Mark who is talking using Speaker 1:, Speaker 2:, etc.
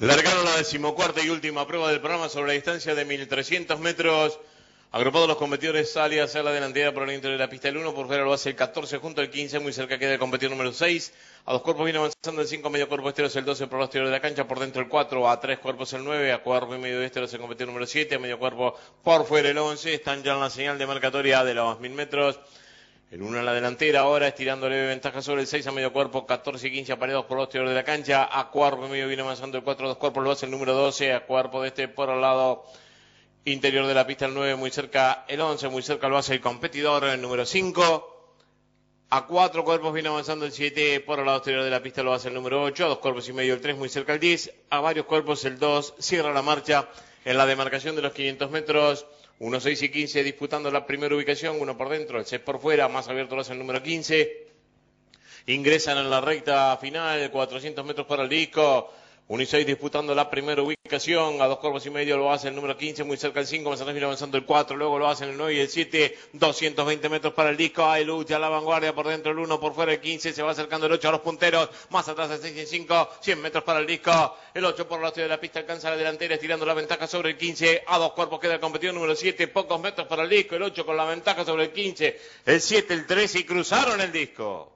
Speaker 1: Largaron la decimocuarta y última prueba del programa sobre la distancia de 1300 metros. Agrupados los competidores, sale a hacer la delantera por el interior de la pista el 1, por fuera lo hace el 14 junto al 15, muy cerca queda el competidor número 6. A 2 cuerpos viene avanzando el 5, medio cuerpo esteros el 12 por los exterior de la cancha, por dentro el 4, a 3 cuerpos el 9, a cuerpo y medio esteros el competidor número 7, a medio cuerpo por fuera el 11, están ya en la señal de marcatoria de los 1000 metros. El 1 en la delantera ahora, estirando leve ventaja sobre el 6 a medio cuerpo, 14 y 15 apareados por los exterior de la cancha, a cuerpo y medio viene avanzando el 4, a 2 cuerpos lo hace el número 12, a cuerpo de este por al lado interior de la pista el 9, muy cerca el 11, muy cerca lo hace el competidor el número 5. A 4 cuerpos viene avanzando el 7, por el lado exterior de la pista lo hace el número 8, a 2 cuerpos y medio el 3, muy cerca el 10, a varios cuerpos el 2, cierra la marcha en la demarcación de los 500 metros, 1, 6 y 15 disputando la primera ubicación, 1 por dentro, el 6 por fuera, más abierto lo hace el número 15, ingresan en la recta final, 400 metros para el disco, 1 y 6 disputando la primera ubicación, a 2 cuerpos y medio lo hace el número 15, muy cerca el 5, más atrás viene avanzando el 4, luego lo hacen el 9 y el 7, 220 metros para el disco, hay lucha a la vanguardia, por dentro el 1, por fuera el 15, se va acercando el 8 a los punteros, más atrás el 6 y el 5, 100 metros para el disco, el 8 por la de la pista alcanza la delantera, estirando la ventaja sobre el 15, a 2 cuerpos queda el competidor número 7, pocos metros para el disco, el 8 con la ventaja sobre el 15, el 7, el 13 y cruzaron el disco.